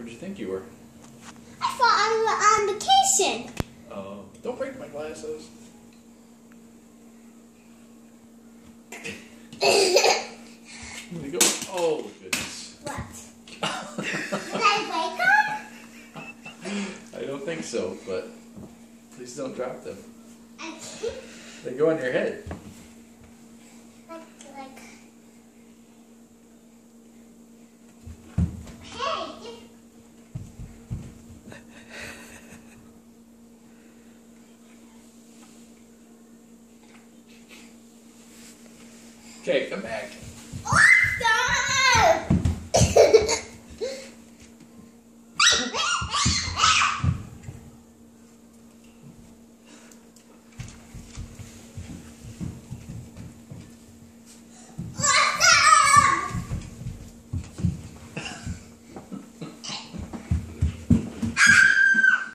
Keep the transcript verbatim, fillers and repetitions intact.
Where'd you think you were? I thought I was on vacation. Oh, don't break my glasses. There you go. Oh, goodness. What? Did I wake up? I don't think so, but please don't drop them. I think They go on your head. like, like, hey. Okay, come back.